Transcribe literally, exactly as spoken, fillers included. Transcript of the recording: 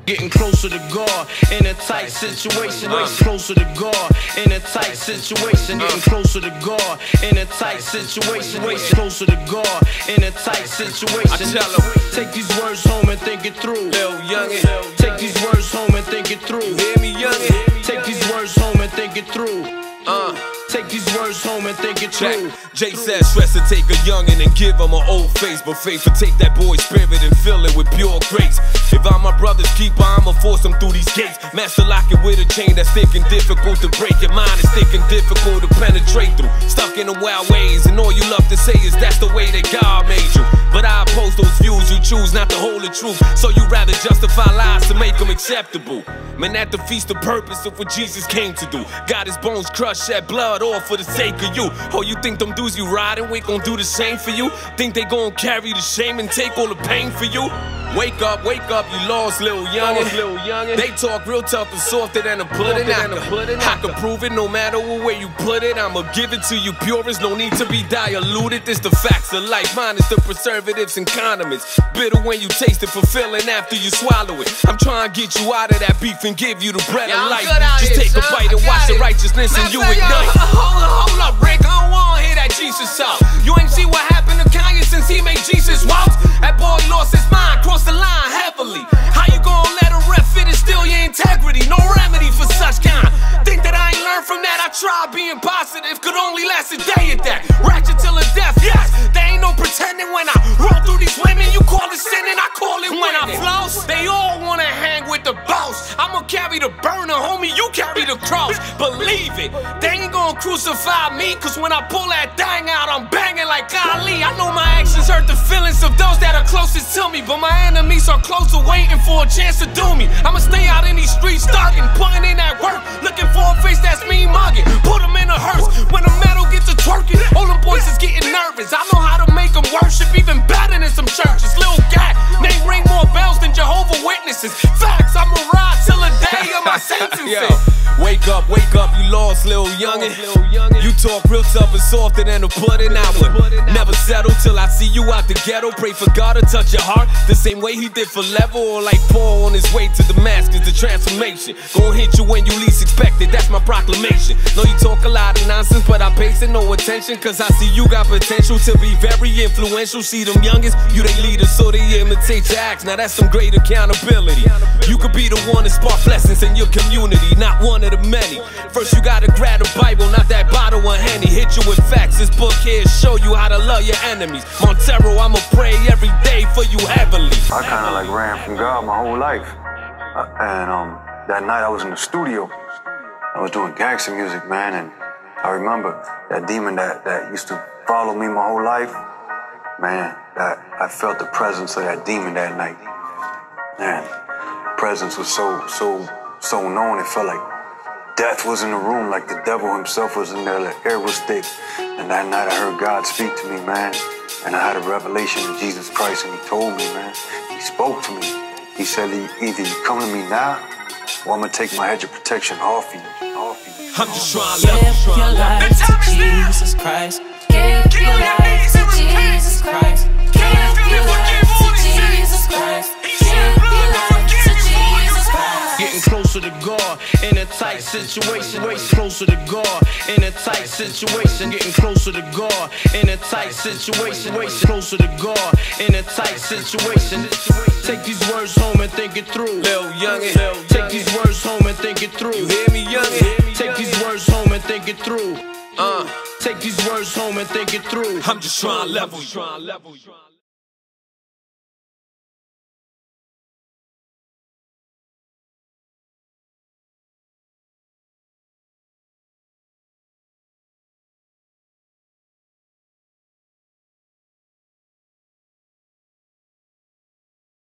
Getting closer to God in a tight situation. Uh. Closer to God in a tight situation. Getting closer to God in a tight situation. Closer to God in a tight situation. I tell him, take these words home and think it through. Lil youngin', take these words home and think it through. You hear me, youngin'? Take these words home and think it through. Uh. Take these words home and think it through. Jay says stress to take a youngin' and give him an old face, but faith will take that boy's spirit and fill it with pure grace. If I'm my brother's keeper, I'ma force him through these gates. Master lock it with a chain that's thick and difficult to break. Your mind is thick and difficult to penetrate through. Stuck in the wild ways, and all you love to say is that's the way that God made you. But I oppose those views, you choose not to hold the truth. So you rather justify lies to make them acceptable. Man, at the feast of purpose of what Jesus came to do. Got his bones crushed, shed blood all for the sake of you. Oh, you think them dudes you riding with gon' do the same for you? Think they gon' carry the shame and take all the pain for you? Wake up, wake up, you lost, little youngin'. They talk real tough and softer than a pudding. I can, I can prove it no matter what way you put it. I'ma give it to you purest, no need to be diluted. This the facts of life, mine is the preservatives and condiments. Bitter when you taste it, fulfilling after you swallow it. I'm trying to get you out of that beef and give you the bread yeah, of life. Just here, take son. a bite and watch the righteousness and you ignite. Hold up, hold up, Rick, I don't wanna hear that Jesus talk. You ain't see what happened to Kanye since he made Jesus walk? That boy lost his mind, crossed the line heavily. How you gonna let a ref fit and steal your integrity? No remedy for such kind. Think that I ain't learned from that? I tried being positive, could only last a day at that. Ratchet till the death, yes. There ain't no pretending when I roll through these women. You call it sinning, I call it when I floss. They all wanna hang with the boss. I'ma carry the burner, homie, you carry the cross. Believe it, they ain't gonna crucify me, cause when I pull that thing out, I'm banging like Ali. I know my actions hurt the feelings of those that are closest to me, but my enemies are closer, waiting for a chance to do me. I'ma stay out in these streets, thugging, putting in that work, looking for a face that's me mugging. Put them in a hearse when the metal gets to twerking. All them boys is getting nervous. I know how to make them worship even better than some churches. Lil Gat, they ring more bells than Jehovah's Witnesses. Facts, I'ma ride till the day of my sentencing. Wake up, wake up, you lost, little youngin'. You talk real tough and softer than a pudding. I would never settle till I see you out the ghetto. Pray for God to touch your heart the same way he did for Level, or like Paul on his way to Damascus. The transformation gon' hit you when you least expect it, that's my proclamation. Know you talk a lot of nonsense, but I pay no attention, cause I see you got potential to be very influential. See them youngest, you they leaders, so they imitate your acts. Now that's some great accountability. You could be the one to spark blessings in your community, not one of the many. First you gotta grab the Bible, not that bottle of Henny. Hit you with facts, this book here show you how to love your enemies. Montero, I'ma pray every day for you heavily. I kinda like ran from God my whole life. Uh, and um, that night I was in the studio. I was doing gangster music, man, and I remember that demon that, that used to follow me my whole life. Man, that I felt the presence of that demon that night. Man, presence was so, so, so known. It felt like death was in the room, like the devil himself was in there, the air was thick. And that night I heard God speak to me, man. And I had a revelation of Jesus Christ, and he told me, man, he spoke to me. He said, either you come to me now, or I'm gonna take my hedge of protection off you. Off you. I'm just trying to level. Give your life to Jesus Christ. Give your life to Jesus Christ. Give your life to Jesus Christ. Give your life to Jesus Christ. Getting closer to God in a tight situation. Closer to God in a tight situation. Getting closer to God in a tight situation. Closer to God in a tight situation. Take these words home and think it through. Lil youngin', take these words home and think it through. You hear me, youngin'? Take these words home and think it through. Uh, take these words home and think it through. I'm just trying to level you.